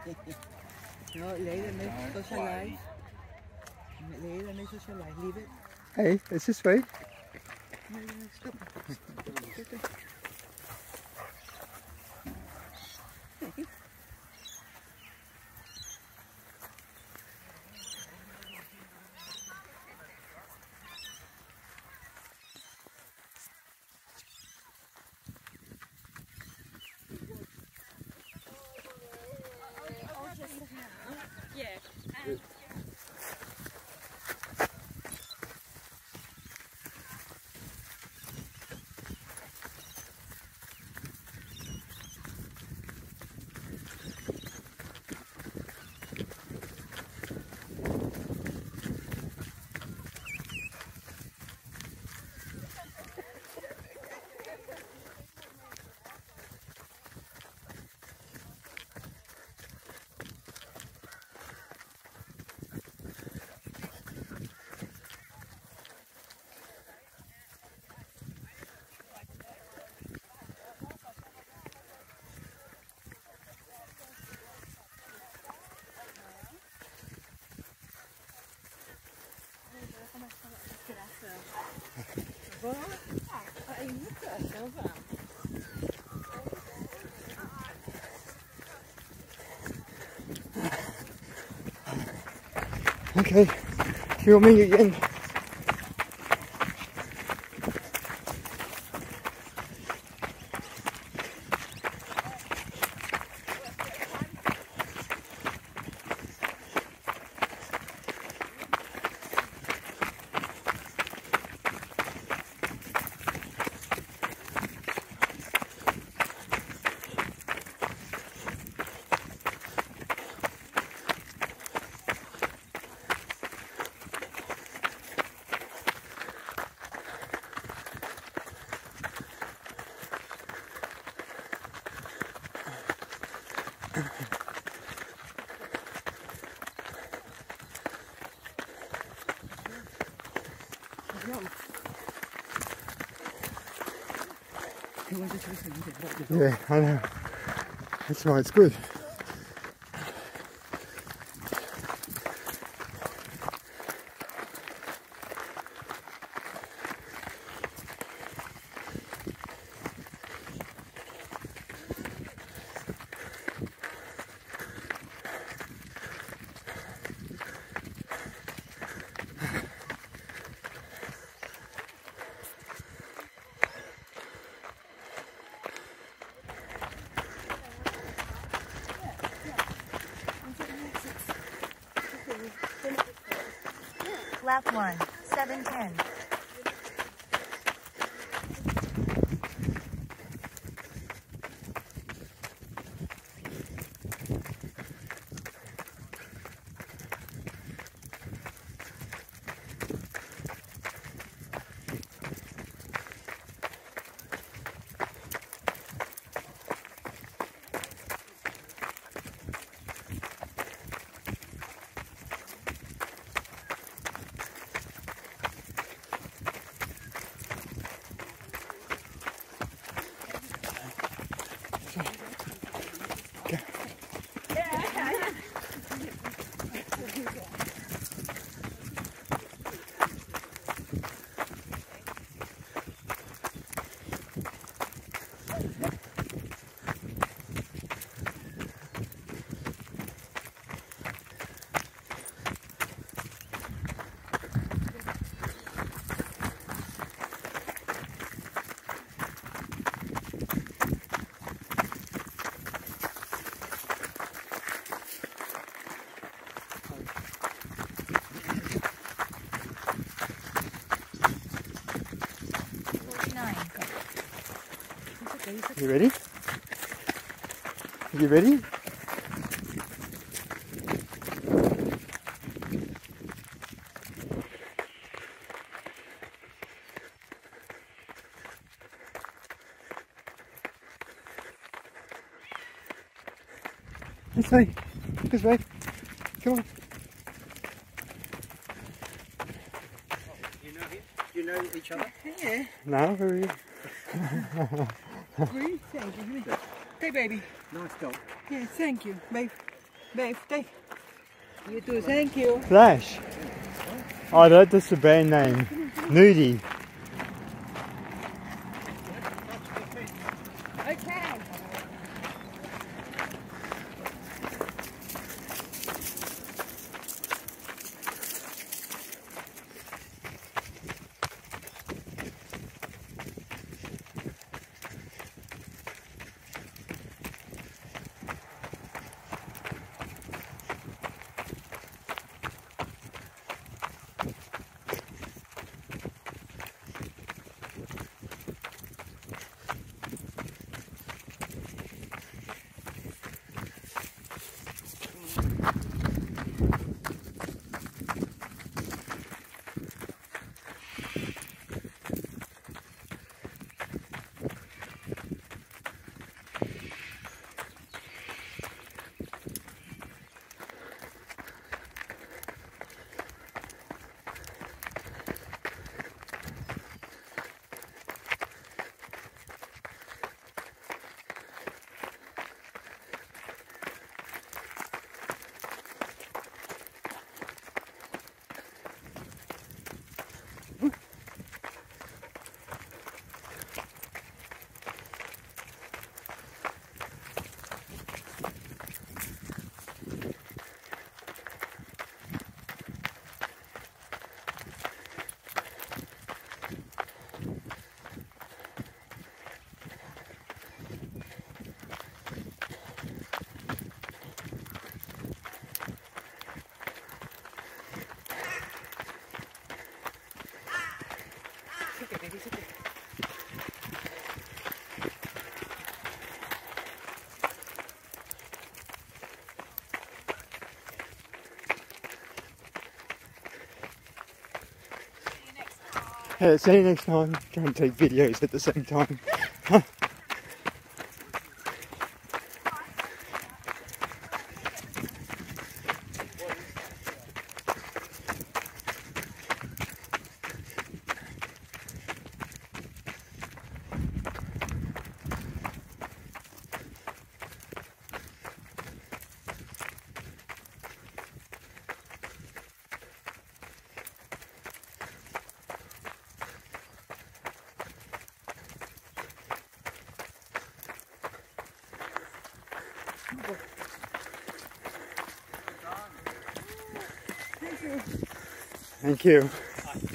No, later make socialize. Later make socialize. Leave it. Hey, it's this way. No, stop. Get it. Okay, filming again. Yeah, I know. That's why it's good. Lap 1, 710. You ready? You ready? This way. This way. Come on. You know each other? Yeah. No, who are you? Really? Thank you. Hey, baby. Nice dog. Yeah, thank you, babe. Bem, take. You too, thank you. Flash. Oh, that's the brand name. Nudie. Okay. Yeah, see you next time. Try and take videos at the same time. Thank you.